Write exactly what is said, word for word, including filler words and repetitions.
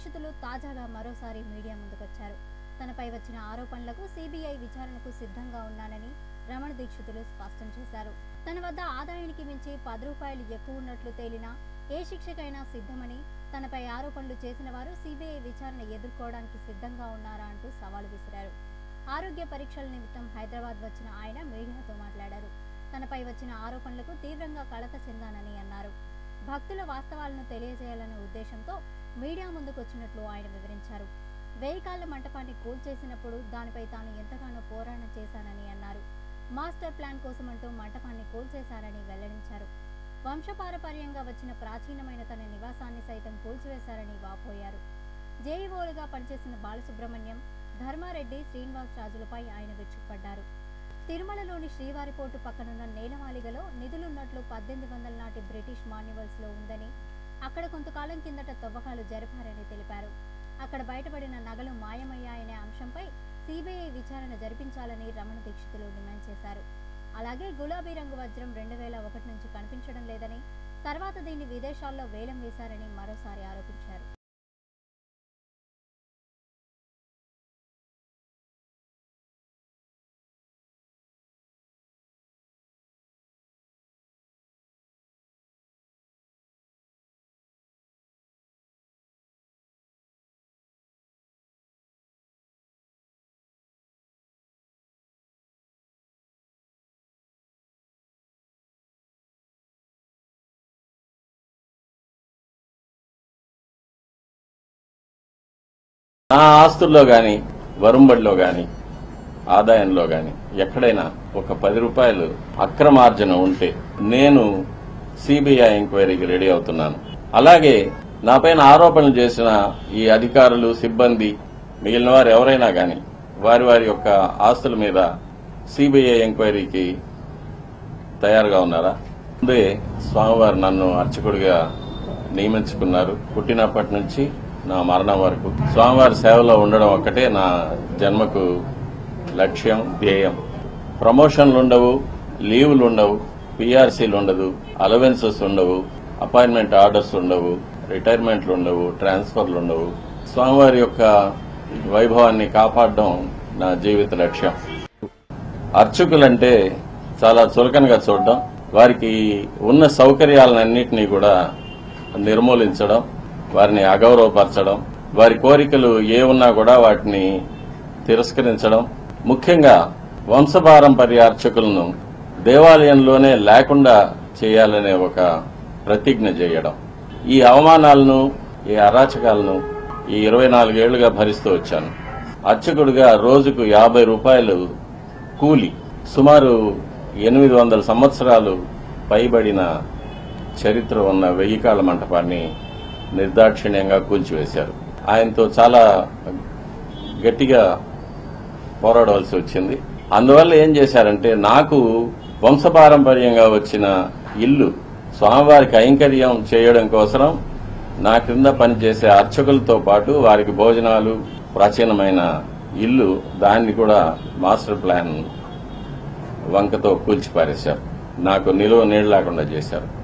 దీక్షితులు తాజాగా మరోసారి మీడియా ముందుకొచ్చారు. తనపై వచ్చిన ఆరోపణలకు సిబిఐ విచారణకు సిద్ధంగా ఉన్నానని రమణ దీక్షితులు స్పష్టం చేశారు. తన వద్ద ఆదాయానికి మించి పది రూపాయలు ఎక్కువ ఉన్నట్లు తేలినా ఏ శిక్షకైనా సిద్ధమని, తనపై ఆరోపణలు చేసిన వారు సిబిఐ విచారణ ఎదుర్కోవడానికి సిద్ధంగా ఉన్నారా అంటూ సవాల్ విసిరారు. ఆరోగ్య పరీక్షల నిమిత్తం హైదరాబాద్ వచ్చిన ఆయన మీడియాతో మాట్లాడారు. తనపై వచ్చిన ఆరోపణలకు తీవ్రంగా కలత చెందానని అన్నారు. భక్తుల వాస్తవాలను తెలియజేయాలనే ఉద్దేశంతో మీడియా ముందుకొచ్చినట్లు ఆయన వివరించారు. వెయ్యి కాళ్ల మంటపాన్ని కూల్చేసినప్పుడు దానిపై తాను ఎంతగానో పోరాటం చేశానని అన్నారు. మాస్టర్ ప్లాన్ కోసమంటూ మంటపాన్ని కూల్చేశారని వెల్లడించారు. వంశపారపర్యంగా వచ్చిన ప్రాచీనమైన తన నివాసాన్ని సైతం కూల్చివేశారని వాపోయారు. జేఈఓలుగా పనిచేసిన బాలసుబ్రహ్మణ్యం, ధర్మారెడ్డి, శ్రీనివాస్ రాజులపై ఆయన విరుచుకుపడ్డారు. తిరుమలలోని శ్రీవారిపోటు పక్కనున్న నేలమాలిగలో నిధులున్నట్లు పద్దెనిమిది వందల నాటి బ్రిటిష్ మాన్యువల్స్ లో ఉందని, అక్కడ కొంతకాలం కిందట తవ్వకాలు జరిపారని తెలిపారు. అక్కడ బయటపడిన నగలు మాయమయ్యాయనే అంశంపై సిబిఐ విచారణ జరిపించాలని రమణ దీక్షితులు డిమాండ్ చేశారు. అలాగే గులాబీ రంగు వజ్రం రెండు వేల ఒకటి నుంచి కనిపించడం లేదని, తర్వాత దీన్ని విదేశాల్లో వేలం వేశారని మరోసారి ఆరోపించారు. నా ఆస్తుల్లో గాని, వరుంబడిలో గాని, ఆదాయంలో గాని ఎక్కడైనా ఒక పది రూపాయలు అక్రమార్జన ఉంటే నేను సిబిఐ ఎంక్వైరీకి రెడీ అవుతున్నాను. అలాగే నాపైన ఆరోపణలు చేసిన ఈ అధికారులు, సిబ్బంది, మిగిలిన వారు ఎవరైనా గాని వారి వారి యొక్క ఆస్తుల మీద సిబిఐ ఎంక్వైరీకి తయారుగా ఉన్నారా? ముందే స్వామివారు నన్ను అర్చకుడిగా నియమించుకున్నారు. పుట్టినప్పటి నుంచి నా మరణం వరకు స్వామివారి సేవలో ఉండడం ఒక్కటే నా జన్మకు లక్ష్యం, ధ్యేయం. ప్రమోషన్లు ఉండవు, లీవులు ఉండవు, పీఆర్సీలు ఉండదు, అలవెన్సెస్ ఉండవు, అపాయింట్మెంట్ ఆర్డర్స్ ఉండవు, రిటైర్మెంట్లు ఉండవు, ట్రాన్స్ఫర్లు ఉండవు. స్వామివారి యొక్క వైభవాన్ని కాపాడడం నా జీవిత లక్ష్యం. అర్చకులంటే చాలా చులకనగా చూడడం, వారికి ఉన్న సౌకర్యాలన్నింటినీ కూడా నిర్మూలించడం, వారిని అగౌరవపరచడం, వారి కోరికలు ఏ ఉన్నా కూడా వాటిని తిరస్కరించడం, ముఖ్యంగా వంశపారంపర్య అర్చకులను దేవాలయంలోనే లేకుండా చేయాలనే ఒక ప్రతిజ్ఞ చేయడం. ఈ అవమానాలను, ఈ అరాచకాలను ఈ ఇరవై నాలుగేళ్లుగా భరిస్తూ వచ్చాను. అర్చకుడిగా రోజుకు యాభై రూపాయలు కూలి, సుమారు ఎనిమిది వందల సంవత్సరాలు పైబడిన చరిత్ర ఉన్న వెయ్యి కాళ్ల మంటపాన్ని నిర్దాక్షిణ్యంగా కూల్చివేశారు. ఆయనతో చాలా గట్టిగా పోరాడవలసి వచ్చింది. అందువల్ల ఏం చేశారంటే, నాకు వంశపారంపర్యంగా వచ్చిన ఇల్లు స్వామివారికి కైంకర్యం చేయడం కోసం నా క్రింద పనిచేసే అర్చకులతో పాటు వారికి భోజనాలు, ప్రాచీనమైన ఇల్లు, దాన్ని కూడా మాస్టర్ ప్లాన్ వంకతో కూల్చిపారేశారు. నాకు నిలువ నీడ లేకుండా చేశారు.